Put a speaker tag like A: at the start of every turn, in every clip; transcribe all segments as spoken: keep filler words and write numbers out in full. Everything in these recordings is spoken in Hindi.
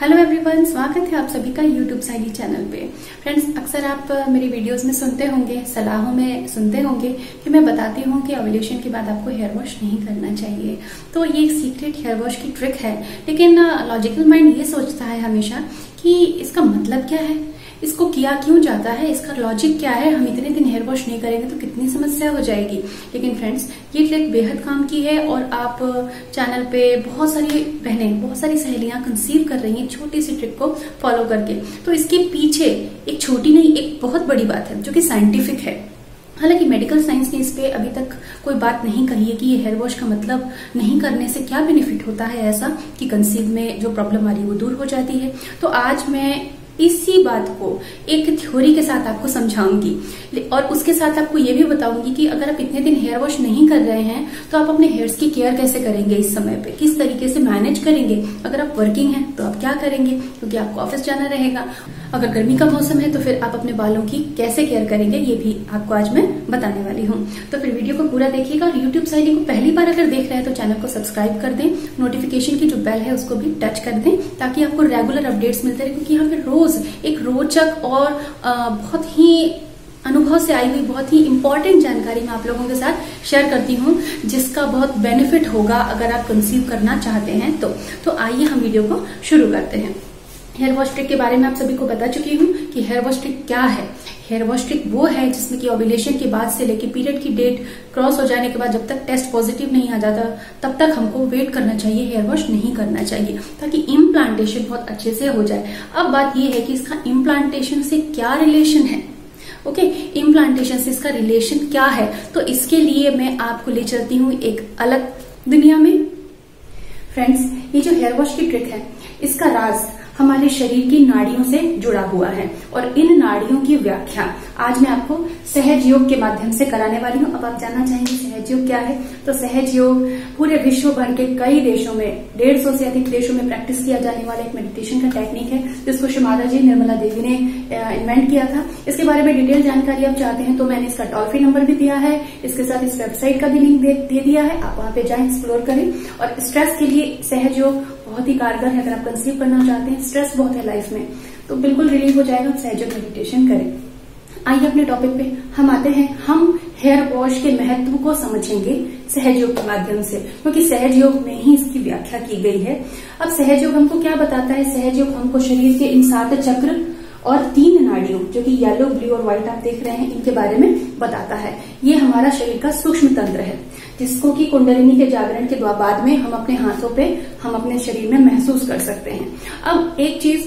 A: हेलो एवरीवन, स्वागत है आप सभी का यूट्यूब साइली चैनल पे। फ्रेंड्स, अक्सर आप मेरी वीडियोस में सुनते होंगे, सलाहों में सुनते होंगे कि मैं बताती हूँ कि ओव्यूलेशन के बाद आपको हेयर वॉश नहीं करना चाहिए। तो ये एक सीक्रेट हेयर वॉश की ट्रिक है, लेकिन लॉजिकल माइंड ये सोचता है हमेशा कि इसका मतलब क्या है, इसको किया क्यों जाता है, इसका लॉजिक क्या है, हम इतने दिन हेयर वॉश नहीं करेंगे तो कितनी समस्या हो जाएगी। लेकिन फ्रेंड्स, ये ट्रिक बेहद काम की है और आप चैनल पे बहुत सारी बहनें, बहुत सारी सहेलियां कंसीव कर रही हैं छोटी सी ट्रिक को फॉलो करके। तो इसके पीछे एक छोटी नहीं, एक बहुत बड़ी बात है जो कि साइंटिफिक है। हालांकि मेडिकल साइंस ने इस पे अभी तक कोई बात नहीं कही है कि ये हेयर वॉश का मतलब नहीं करने से क्या बेनिफिट होता है, ऐसा कि कंसीव में जो प्रॉब्लम आ रही है वो दूर हो जाती है। तो आज मैं इसी बात को एक थ्योरी के साथ आपको समझाऊंगी और उसके साथ आपको ये भी बताऊंगी कि अगर आप इतने दिन हेयर वॉश नहीं कर रहे हैं तो आप अपने हेयर्स की केयर कैसे करेंगे, इस समय पे किस तरीके से मैनेज करेंगे। अगर आप वर्किंग हैं तो आप क्या करेंगे, क्योंकि आपको ऑफिस जाना रहेगा। अगर गर्मी का मौसम है तो फिर आप अपने बालों की कैसे केयर करेंगे, ये भी आपको आज मैं बताने वाली हूँ। तो फिर वीडियो को पूरा देखिएगा। यूट्यूब साइली को पहली बार अगर देख रहे हैं तो चैनल को सब्सक्राइब कर दें, नोटिफिकेशन की जो बेल है उसको भी टच कर दें ताकि आपको रेगुलर अपडेट्स मिलते रहे, क्योंकि यहाँ पे रोज एक रोचक और आ, बहुत ही अनुभव से आई हुई बहुत ही इंपॉर्टेंट जानकारी मैं आप लोगों के साथ शेयर करती हूँ, जिसका बहुत बेनिफिट होगा अगर आप कंसीव करना चाहते हैं तो। तो आइए हम वीडियो को शुरू करते हैं। हेयर वॉश ट्रिक के बारे में आप सभी को बता चुकी हूँ कि हेयर वॉश ट्रिक क्या है। हेयर वॉश ट्रिक वो है जिसमें कि ओव्यूलेशन के बाद से लेकर पीरियड की डेट क्रॉस हो जाने के बाद जब तक टेस्ट पॉजिटिव नहीं आ जाता तब तक हमको वेट करना चाहिए, हेयर वॉश नहीं करना चाहिए, ताकि इम्प्लांटेशन बहुत अच्छे से हो जाए। अब बात ये है कि इसका इम्प्लांटेशन से क्या रिलेशन है। ओके okay, इम्प्लांटेशन से इसका रिलेशन क्या है, तो इसके लिए मैं आपको ले चलती हूँ एक अलग दुनिया में। फ्रेंड्स, ये जो हेयर वॉश की ट्रिक है इसका राज हमारे शरीर की नाड़ियों से जुड़ा हुआ है और इन नाड़ियों की व्याख्या आज मैं आपको सहज योग के माध्यम से कराने वाली हूँ। अब आप जानना चाहेंगे सहज योग क्या है, तो सहज योग पूरे विश्व भर के कई देशों में, डेढ़ सौ से अधिक देशों में प्रैक्टिस किया जाने वाला एक मेडिटेशन का टेक्निक है, जिसको श्री माता जी निर्मला देवी ने इन्वेंट किया था। इसके बारे में डिटेल जानकारी आप चाहते हैं तो मैंने इसका टोल फ्री नंबर भी दिया है, इसके साथ इस वेबसाइट का भी लिंक दे, दे दिया है। आप वहां पे जाएं, एक्सप्लोर करें। और स्ट्रेस के लिए सहज योग बहुत ही कारगर है। अगर आप कंसीव करना चाहते हैं, स्ट्रेस बहुत है लाइफ में, तो बिल्कुल रिलीव हो जाएगा। सहज योग मेडिटेशन करें। आइए अपने टॉपिक पे हम आते हैं। हम हेयर वॉश के महत्व को समझेंगे सहज योग के माध्यम से, क्योंकि सहज योग में ही इसकी व्याख्या की गई है। अब सहज योग हमको क्या बताता है? सहज योग हमको शरीर के इन सात चक्र और तीन नाड़ियों, जो कि येलो, ब्लू और व्हाइट आप देख रहे हैं, इनके बारे में बताता है। ये हमारा शरीर का सूक्ष्म तंत्र है, जिसको कि कुंडलिनी के जागरण के बाद में हम अपने हाथों पे, हम अपने शरीर में महसूस कर सकते हैं। अब एक चीज,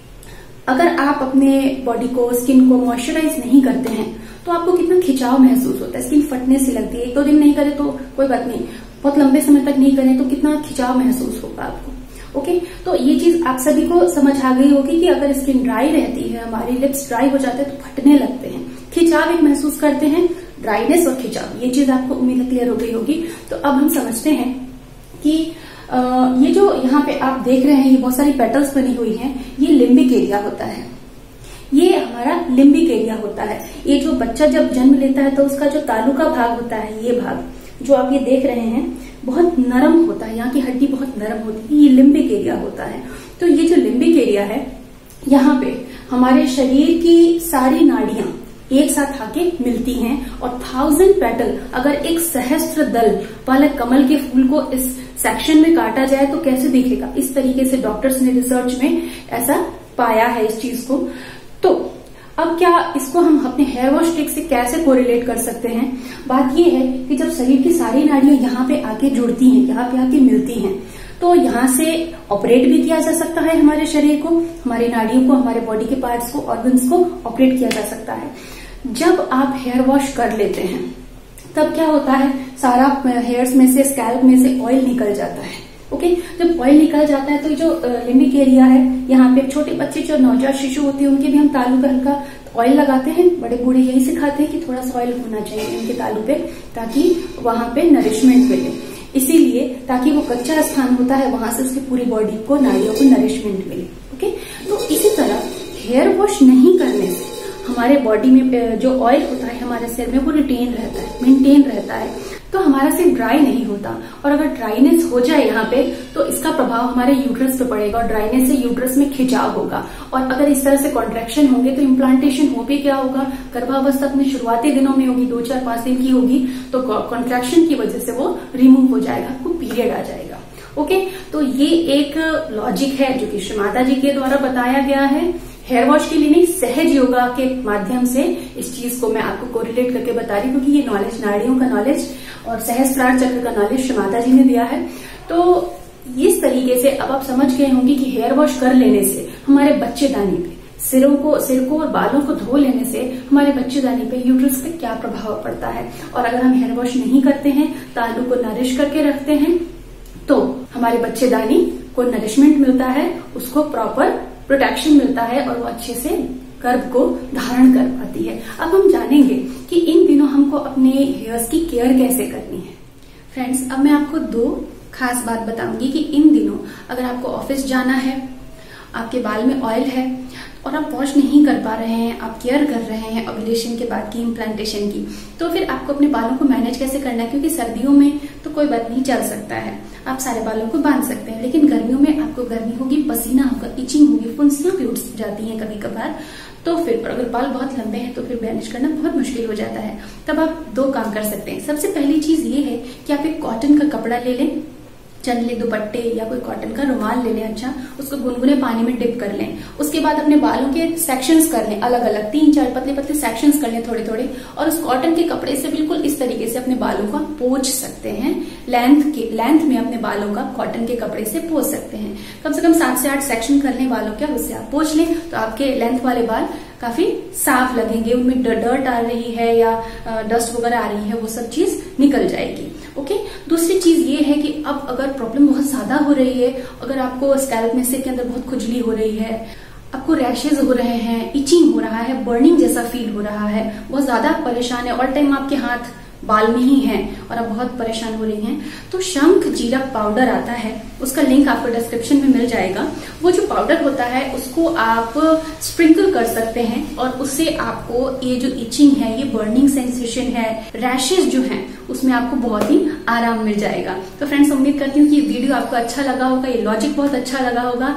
A: अगर आप अपने बॉडी को, स्किन को मॉइस्चराइज नहीं करते हैं तो आपको कितना खिंचाव महसूस होता है, स्किन फटने से लगती है। एक दो दिन नहीं करे तो कोई बात नहीं, बहुत लंबे समय तक नहीं करें तो कितना खिंचाव महसूस होगा आपको। ओके, तो ये चीज आप सभी को समझ आ गई होगी कि अगर स्किन ड्राई रहती है, हमारी लिप्स ड्राई हो जाते हैं तो फटने लगते हैं, खिंचाव एक महसूस करते हैं, ड्राइनेस और खिंचाव, ये चीज आपको उम्मीद क्लियर हो गई होगी। तो अब हम समझते हैं कि आ, ये जो यहाँ पे आप देख रहे हैं, ये बहुत सारी पेटल्स बनी हुई हैं, ये लिम्बिक एरिया होता है। ये हमारा लिम्बिक एरिया होता है। ये जो बच्चा जब जन्म लेता है तो उसका जो तालू का भाग होता है, ये भाग जो आप ये देख रहे हैं बहुत नरम होता है, यहाँ की हड्डी बहुत नरम होती है, ये लिम्बिक एरिया होता है। तो ये जो लिम्बिक एरिया है, यहाँ पे हमारे शरीर की सारी नाड़ियां एक साथ आके मिलती हैं और थाउजेंड पेटल, अगर एक सहस्त्र दल वाले कमल के फूल को इस सेक्शन में काटा जाए तो कैसे दिखेगा, इस तरीके से डॉक्टर्स ने रिसर्च में ऐसा पाया है इस चीज को। तो अब क्या इसको हम अपने हेयर वॉश ट्रिक से कैसे कोरिलेट कर सकते हैं? बात ये है कि जब शरीर की सारी नाड़ियां यहाँ पे आके जुड़ती हैं, यहाँ पे आके मिलती हैं, तो यहाँ से ऑपरेट भी किया जा सकता है हमारे शरीर को, हमारी नाड़ियों को, हमारे बॉडी के पार्ट्स को, ऑर्गन्स को ऑपरेट किया जा सकता है। जब आप हेयर वॉश कर लेते हैं तब क्या होता है, सारा हेयर्स में से, स्कैल्प में से ऑयल निकल जाता है। Okay okay? जब ऑयल निकल जाता है तो जो लिम्बिक एरिया है, यहाँ पे छोटे बच्चे जो नवजात शिशु होते हैं उनके भी हम तालू पे हल्का ऑयल लगाते हैं। बड़े बूढ़े यही सिखाते हैं कि थोड़ा सा ऑयल होना चाहिए उनके तालू पे, ताकि वहां पे नरिशमेंट मिले। इसीलिए ताकि वो कच्चा स्थान होता है, वहां से उसकी पूरी बॉडी को, नाड़ियों को नरिशमेंट मिले। ओके, तो इसी तरह हेयर वॉश नहीं करने से हमारे बॉडी में जो ऑयल होता है हमारे सिर में वो रिटेन रहता है, मेंटेन रहता है। तो हमारा सिर्फ ड्राई नहीं होता, और अगर ड्राइनेस हो जाए यहाँ पे तो इसका प्रभाव हमारे यूट्रस पे पड़ेगा, और ड्राइनेस से यूट्रस में खिंचाव होगा, और अगर इस तरह से कॉन्ट्रैक्शन होंगे तो इम्प्लांटेशन हो भी क्या होगा, गर्भावस्था अपने शुरुआती दिनों में होगी, दो चार पांच दिन की होगी, तो कॉन्ट्रैक्शन की वजह से वो रिमूव हो जाएगा, आपको पीरियड आ जाएगा। ओके, तो ये एक लॉजिक है जो कि श्री माता जी के द्वारा बताया गया है। हेयर वॉश के लिए नहीं, सहज योगा के माध्यम से इस चीज को मैं आपको कोरिलेट करके बता रही हूँ, क्योंकि ये नॉलेज, नाड़ियों का नॉलेज और सहस्त्रार चक्र का नॉलेज श्री माता जी ने दिया है। तो इस तरीके से अब आप समझ गए होंगे कि हेयर वॉश कर लेने से हमारे बच्चेदानी पे, सिरों को सिर को और बालों को धो लेने से हमारे बच्चेदानी पे, यूट्रस पे क्या प्रभाव पड़ता है। और अगर हम हेयर वॉश नहीं करते हैं, तालू को नरिश करके रखते हैं, तो हमारे बच्चेदानी को नरिशमेंट मिलता है, उसको प्रॉपर प्रोटेक्शन मिलता है, और वो अच्छे से गर्भ को धारण कर पाती है। अब हम जानेंगे कि इन दिनों हमको अपने हेयर्स की केयर कैसे करनी है। फ्रेंड्स, अब मैं आपको दो खास बात बताऊंगी कि इन दिनों अगर आपको ऑफिस जाना है, आपके बाल में ऑयल है और आप वॉश नहीं कर पा रहे हैं, आप केयर कर रहे हैं ओव्यूलेशन के बाद की, इम्प्लांटेशन की, तो फिर आपको अपने बालों को मैनेज कैसे करना है। क्योंकि सर्दियों में तो कोई बात नहीं, चल सकता है, आप सारे बालों को बांध सकते हैं, लेकिन गर्मियों में आपको गर्मी होगी, पसीना होगा, इचिंग होगी, फुंसियां भी उठ जाती हैं कभी कभार, तो फिर अगर बाल बहुत लंबे हैं तो फिर मैनेज करना बहुत मुश्किल हो जाता है। तब आप दो काम कर सकते हैं। सबसे पहली चीज ये है कि आप एक कॉटन का कपड़ा ले लें, चनले दुपट्टे या कोई कॉटन का रुमाल ले लें, अच्छा उसको गुनगुने पानी में डिप कर लें। उसके बाद अपने बालों के सेक्शंस कर लें, अलग अलग तीन चार पतले पतले सेक्शंस कर लें थोड़े थोड़े, और उस कॉटन के कपड़े से बिल्कुल इस तरीके से अपने बालों को पोंछ सकते हैं। लेंथ के लेंथ में अपने बालों का कॉटन के कपड़े से पोंछ सकते हैं। कम से कम सात से आठ सेक्शन कर लें बालों के, और उससे आप पोंछ लें तो आपके लेंथ वाले बाल काफी साफ लगेंगे, उनमें डर्ट आ रही है या डस्ट वगैरह आ रही है, वो सब चीज निकल जाएगी। ओके, दूसरी चीज ये है कि अब अगर प्रॉब्लम बहुत ज्यादा हो रही है, अगर आपको स्कैल्प में सिर के अंदर बहुत खुजली हो रही है, आपको रैशेज हो रहे हैं, इचिंग हो रहा है, बर्निंग जैसा फील हो रहा है, बहुत ज्यादा परेशान है, ऑल टाइम आपके हाथ बाल में ही हैं और आप बहुत परेशान हो रही हैं, तो शंख जीरक पाउडर आता है, उसका लिंक आपको डिस्क्रिप्शन में मिल जाएगा। वो जो पाउडर होता है उसको आप स्प्रिंकल कर सकते हैं, और उससे आपको ये जो इचिंग है, ये बर्निंग सेंसेशन है, रैशेज जो हैं, उसमें आपको बहुत ही आराम मिल जाएगा। तो फ्रेंड्स, उम्मीद करती हूँ कि ये वीडियो आपको अच्छा लगा होगा, ये लॉजिक बहुत अच्छा लगा होगा।